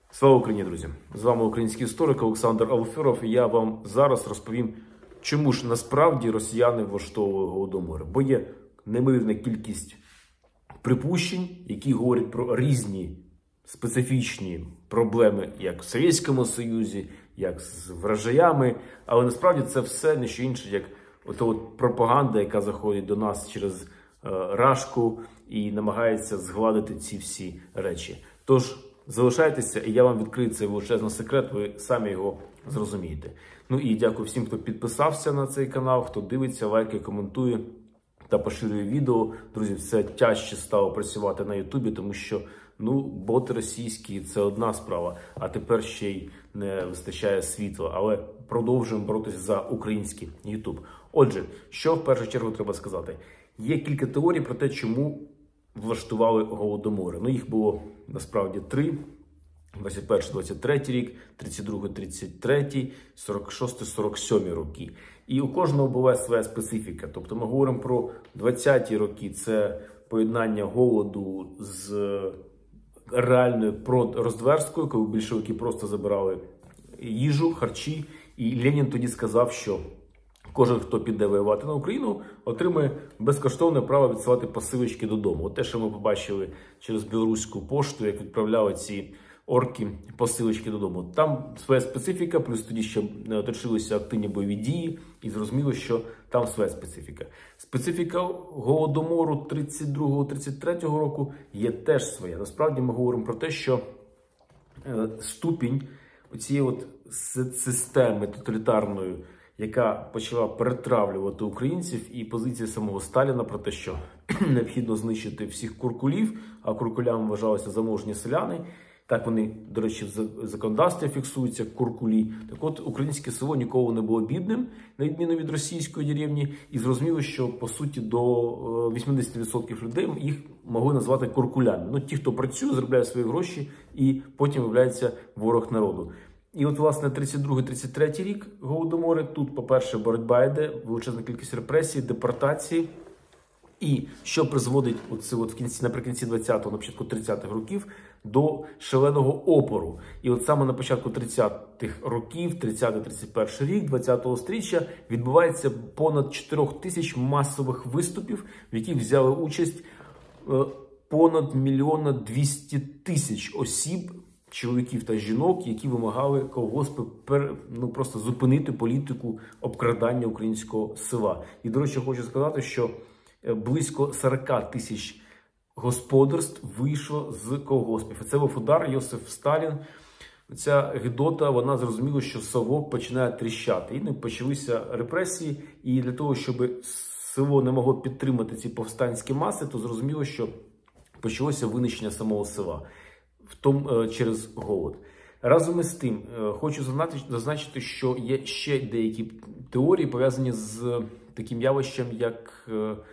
Слава Україні, друзі! З вами український історик Олександр Алферов, і я вам зараз розповім, чому ж насправді росіяни влаштовують Голодомор. Бо є неймовірна кількість припущень, які говорять про різні специфічні проблеми, як в Совєтському Союзі, як з врожаями, але насправді це все не що інше, як от пропаганда, яка заходить до нас через Рашку і намагається згладити ці всі речі. Тож, залишайтеся, і я вам відкрию цей величезний секрет, ви самі його зрозумієте. Ну і дякую всім, хто підписався на цей канал, хто дивиться, лайкає, коментує та поширює відео. Друзі, все тяжче стало працювати на Ютубі, тому що, боти російські – це одна справа, а тепер ще й не вистачає світла. Але продовжуємо боротися за український Ютуб. Отже, що в першу чергу треба сказати? Є кілька теорій про те, чому влаштували Голодомори. Їх було насправді три. 21-23 рік, 32-33, 46-47 роки. І у кожного була своя специфіка. Тобто ми говоримо про 20-ті роки, це поєднання голоду з реальною роздверсткою, коли більшовики просто забирали їжу, харчі. І Ленін тоді сказав, що кожен, хто піде воювати на Україну, отримає безкоштовне право відсилати посилочки додому. От те, що ми побачили через білоруську пошту, як відправляли ці орки посилочки додому. Там своя специфіка, плюс тоді ще точилися активні бойові дії, і зрозуміло, що там своя специфіка. Специфіка Голодомору 32-33 року є теж своя. Насправді ми говоримо про те, що ступінь цієї системи тоталітарної, яка почала перетравлювати українців, і позиція самого Сталіна про те, що необхідно знищити всіх куркулів, а куркулями вважалися заможні селяни. Так вони, до речі, в законодавстві фіксуються куркулі. Так от, українське село ніколи не було бідним, на відміну від російської деревні, і зрозуміло, що, по суті, до 80% людей їх могли назвати куркулями. Ті, хто працює, заробляє свої гроші, і потім виявляється ворог народу. І от, власне, 32-33 рік Голодомори. Тут, по-перше, боротьба йде, величезна кількість репресій, депортації. І що призводить наприкінці 20-го, на початку 30-х років до шаленого опору. І от саме на початку 30-х років, 30-31 рік, 20-го стріччя, відбувається понад 4 тисяч масових виступів, в яких взяли участь понад 1 200 000 осіб, чоловіків та жінок, які вимагали колгоспи просто зупинити політику обкрадання українського села. І, до речі, хочу сказати, що близько 40 тисяч господарств вийшло з колгоспів. І це був удар. Йосиф Сталін, ця гидота, вона зрозуміла, що совок починає тріщати. І почалися репресії. І для того, щоб село не могло підтримати ці повстанські маси, то зрозуміло, що почалося винищення самого села через голод. Разом із тим, хочу зазначити, що є ще деякі теорії, пов'язані з таким явищем, як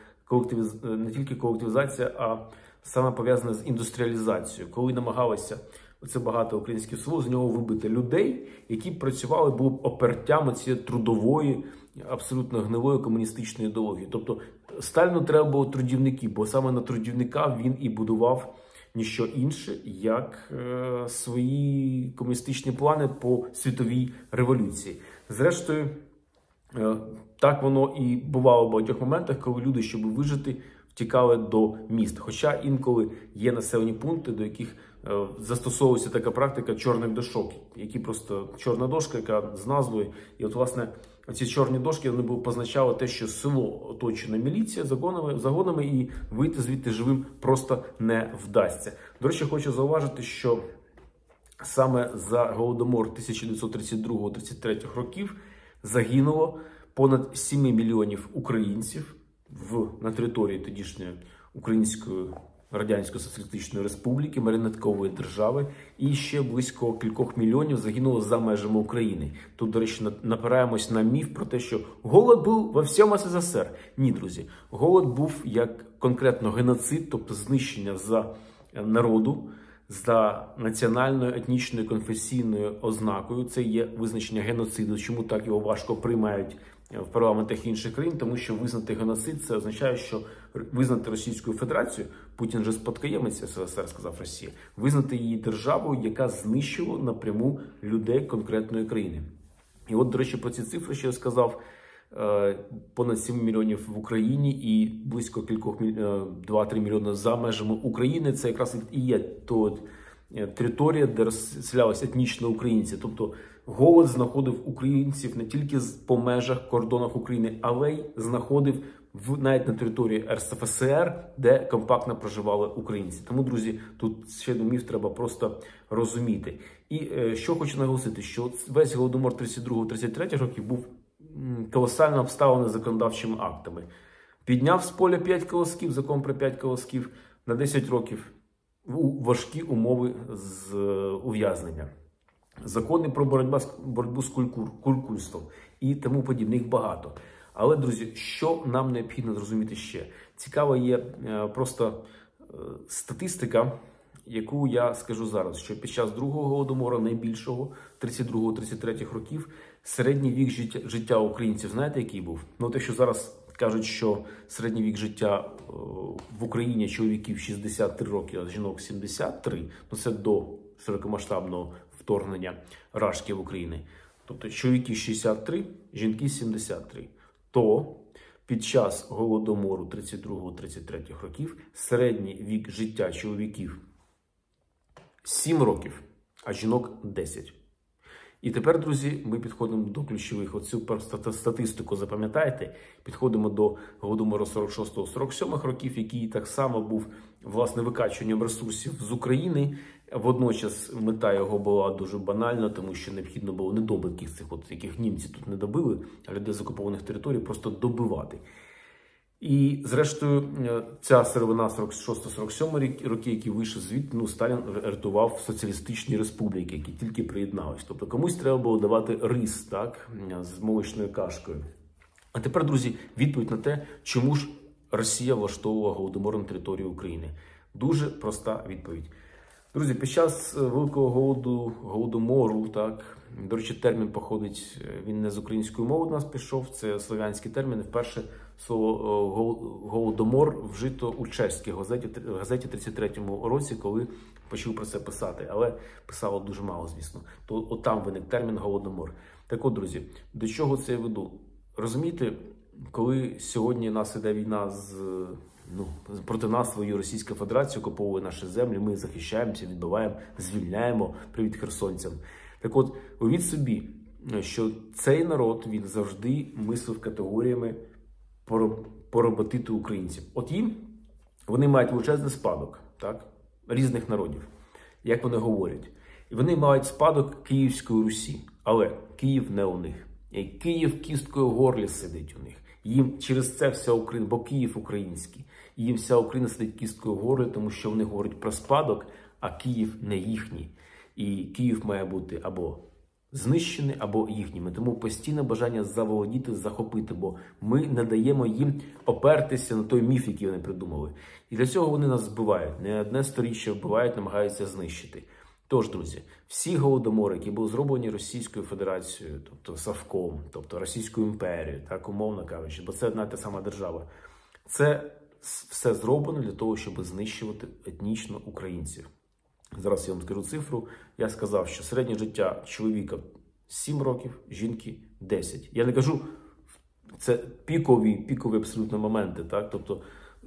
не тільки колективізація, а саме пов'язана з індустріалізацією. Коли намагалися оце багато українських село з нього вибити людей, які працювали, були опертями цієї трудової, абсолютно гнилої комуністичної ідеології. Тобто Сталіну треба було трудівників, бо саме на трудівника він і будував ніщо інше, як свої комуністичні плани по світовій революції. Зрештою, так воно і бувало в багатьох моментах, коли люди, щоб вижити, втікали до міст. Хоча інколи є населені пункти, до яких застосовується така практика чорних дошок, які просто чорна дошка, яка з назвою. І от, власне, ці чорні дошки, вони позначали те, що село оточено міліція, загонами, і вийти звідти живим просто не вдасться. До речі, хочу зауважити, що саме за Голодомор 1932-33 років загинуло понад 7 мільйонів українців на території тодішньої Української Радянської Соціалістичної Республіки, маріонеткової держави, і ще близько кількох мільйонів загинуло за межами України. Тут, до речі, напираємось на міф про те, що голод був во всьому СССР. Ні, друзі. Голод був як конкретно геноцид, тобто знищення за народу, за національною, етнічною, конфесійною ознакою. Це є визначення геноциду. Чому так його важко приймають в парламентах інших країн, тому що визнати геноцид – це означає, що визнати Російську Федерацію, Путін же спадкоємець СРСР, сказав Росія, визнати її державою, яка знищила напряму людей конкретної країни. І от, до речі, про ці цифри, що я сказав, понад 7 мільйонів в Україні і близько 2-3 мільйони за межами України. Це якраз і є територія, де розселялися етнічно українці. Тобто голод знаходив українців не тільки по межах, кордонах України, але й знаходив навіть на території РСФСР, де компактно проживали українці. Тому, друзі, тут ще один міф треба просто розуміти. І що хочу наголосити, що весь Голодомор 32-33 років був колосально обставлений законодавчими актами. Підняв з поля 5 колосків, закон про 5 колосків на 10 років у важкі умови з ув'язнення. Закони про боротьбу з куркульством і тому подібне. Їх багато. Але, друзі, що нам необхідно зрозуміти ще? Цікава є просто статистика, яку я скажу зараз, що під час другого Голодомору, найбільшого, 32-33 років, середній вік життя українців, знаєте, який був? Ну, те, що зараз кажуть, що середній вік життя в Україні чоловіків 63 роки, а жінок 73, ну це до широкомасштабного вторгнення Рашки в Україну. Тобто чоловіки 63, жінки 73. То під час Голодомору 32-33 років середній вік життя чоловіків 7 років, а жінок 10. І тепер, друзі, ми підходимо до ключових. Оцю статистику запам'ятайте. Підходимо до Голодомору 46-47 років, який так само був, власне, викачуванням ресурсів з України. Водночас мета його була дуже банальна, тому що необхідно було недобитків цих, яких німці тут не добили, а людей з окупованих територій просто добивати. І, зрештою, ця сировина 46-47 роки, які вийшли звідти, Сталін рятував соціалістичні республіки, які тільки приєднались. Тобто комусь треба було давати рис, так, з молочною кашкою. А тепер, друзі, відповідь на те, чому ж Росія влаштовувала Голодомор на території України. Дуже проста відповідь. Друзі, під час Великого Голодомору, так, до речі, термін походить, він не з української мови до нас пішов, це слов'янський термін. Вперше слово Голодомор вжито у чеській газеті 33-му році, коли почав про це писати. Але писало дуже мало, звісно. То от там виник термін Голодомор. Так от, друзі, до чого це я веду? Розумієте, коли сьогодні нас іде війна проти нас, свою Російська Федерація окуповує наші землі, ми захищаємося, відбиваємо, звільняємо, привіт херсонцям. Так от, уявіть собі, що цей народ, він завжди мислив категоріями поработити українців. От їм, вони мають величезний спадок, так, різних народів, як вони говорять. І вони мають спадок Київської Русі, але Київ не у них. І Київ кісткою в горлі сидить у них. Їм через це вся Україна, бо Київ український. І їм вся Україна сидить кісткою в горлі, тому що вони говорять про спадок, а Київ не їхній. І Київ має бути або знищений, або їхніми. Тому постійне бажання заволодіти, захопити, бо ми не даємо їм опертися на той міф, який вони придумали. І для цього вони нас збивають. Не одне сторіччя вбивають, намагаються знищити. Тож, друзі, всі голодомори, які були зроблені Російською Федерацією, тобто Совком, тобто Російською імперією, так умовно кажучи, бо це одна і та сама держава, це все зроблено для того, щоб знищувати етнічно українців. Зараз я вам скажу цифру. Я сказав, що середнє життя чоловіка 7 років, жінки 10. Я не кажу, це пікові абсолютно моменти, так? Тобто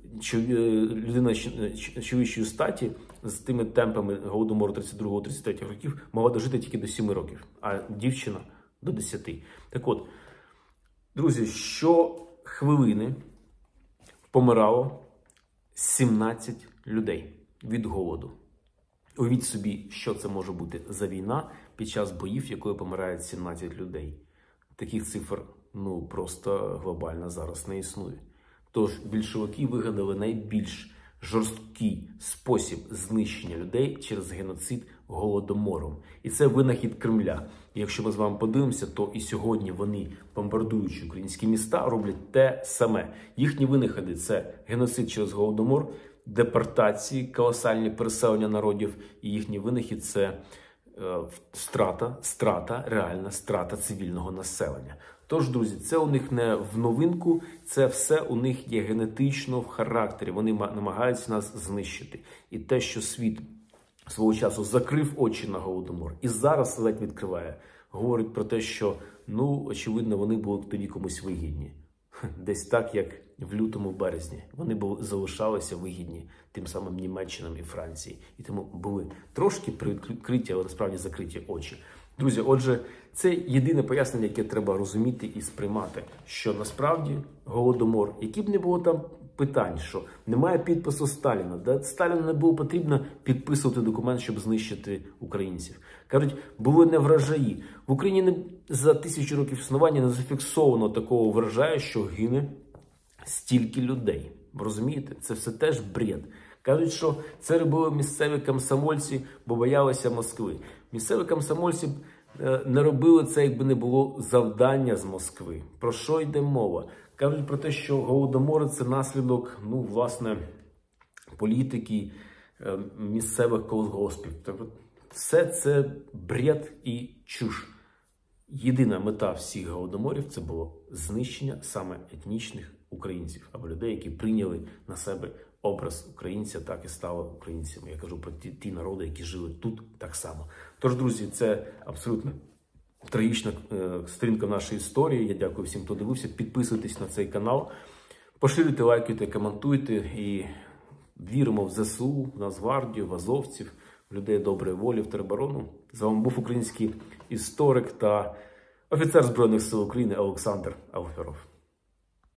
людина чоловічої статі з тими темпами Голодомору 32-33 років могла дожити тільки до 7 років, а дівчина до 10. Так от, друзі, щохвилини помирало 17 людей від голоду. Уявіть собі, що це може бути за війна під час боїв, якої помирають 17 людей. Таких цифр, просто глобально зараз не існує. Тож більшовики вигадали найбільш жорсткий спосіб знищення людей через геноцид Голодомором. І це винахід Кремля. І якщо ми з вами подивимося, то і сьогодні вони, бомбардуючи українські міста, роблять те саме. Їхні винаходи – це геноцид через Голодомор, депортації, колосальні переселення народів, і їхній винахід – це реальна страта цивільного населення. Тож, друзі, це у них не в новинку, це все у них є генетично в характері. Вони намагаються нас знищити. І те, що світ свого часу закрив очі на Голодомор і зараз ледь відкриває, говорить про те, що, очевидно, вони були тоді комусь вигідні. Десь так, як в лютому, березні. Вони залишалися вигідні тим самим Німеччинам і Франції. І тому були трошки прикриті, але насправді закриті очі. Друзі, отже, це єдине пояснення, яке треба розуміти і сприймати, що насправді Голодомор, які б не було там питань, що немає підпису Сталіна, да? Сталіну не було потрібно підписувати документ, щоб знищити українців. Кажуть, були не врожаї. В Україні за 1000 років існування не зафіксовано такого врожаю, що гине стільки людей. Ви розумієте? Це все теж бред. Кажуть, що це робили місцеві комсомольці, бо боялися Москви. Місцеві комсомольці не робили це, якби не було завдання з Москви. Про що йде мова? Кажуть про те, що Голодомор – це наслідок, власне, політики місцевих колгоспів. Все це бред і чуш. Єдина мета всіх голодоморів – це було знищення саме етнічних українців, або людей, які прийняли на себе образ українця, так і стали українцями. Я кажу про ті народи, які жили тут так само. Тож, друзі, це абсолютно трагічна сторінка нашої історії. Я дякую всім, хто дивився. Підписуйтесь на цей канал, поширюйте, лайкайте, коментуйте і віримо в ЗСУ, в Нацгвардію, в азовців, в людей доброї волі, в тероборону. З вами був український історик та офіцер Збройних сил України Олександр Алферов.